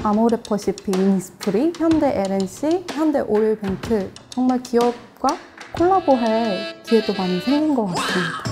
아모레퍼시픽, 이니스프리, 현대 LNC, 현대 오일뱅크 정말 기업과 콜라보할 기회도 많이 생긴 것 같습니다.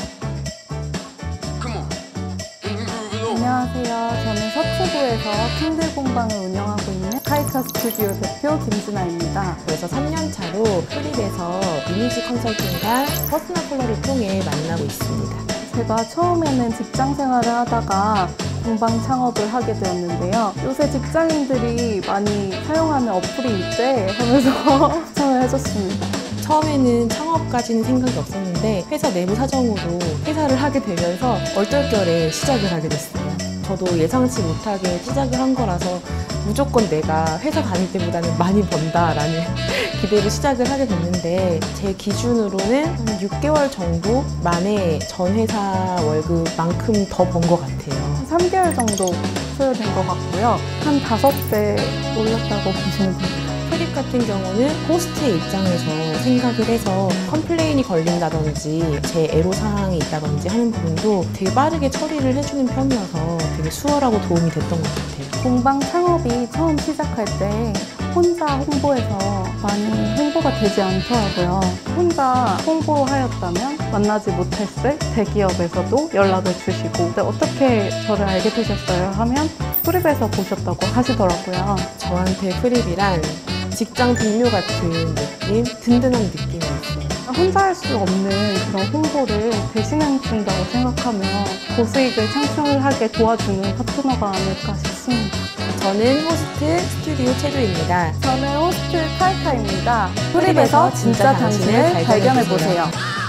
안녕하세요. 저는 서초구에서 캔들 공방을 운영하고 있는 카이카 스튜디오 대표 김진아입니다. 그래서 3년 차로 프립에서 이미지 컨설팅과 퍼스널 컬러를 통해 만나고 있습니다. 제가 처음에는 직장 생활을 하다가 공방 창업을 하게 되었는데요. 요새 직장인들이 많이 사용하는 어플이 있대 하면서 추천을 해줬습니다. 처음에는 창업까지는 생각이 없었는데 회사 내부 사정으로 회사를 하게 되면서 얼떨결에 시작을 하게 됐어요. 저도 예상치 못하게 시작을 한 거라서 무조건 내가 회사 다닐 때보다는 많이 번다라는 기대로 시작을 하게 됐는데 제 기준으로는 한 6개월 정도 만에 전 회사 월급만큼 더 번 것 같아요. 한 3개월 정도 소요된 것 같고요. 한 5배 올랐다고 보시면 됩니다. 프립 같은 경우는 호스트의 입장에서 생각을 해서 컴플레인이 걸린다든지 제 애로사항이 있다든지 하는 부분도 되게 빠르게 처리를 해주는 편이어서 되게 수월하고 도움이 됐던 것 같아요. 공방 창업이 처음 시작할 때 혼자 홍보해서 많이 홍보가 되지 않더라고요. 혼자 홍보하였다면 만나지 못했을 대기업에서도 연락을 주시고 근데 어떻게 저를 알게 되셨어요? 하면 프립에서 보셨다고 하시더라고요. 저한테 프립이란 직장 동료 같은 느낌, 든든한 느낌이 있어요. 혼자 할 수 없는 그런 홍보를 대신해준다고 생각하며 고수익을 창출하게 도와주는 파트너가 아닐까 싶습니다. 저는 호스트 스튜디오 채조입니다. 저는 호스트 카이카입니다. 프립에서 진짜 당신을 발견해보세요.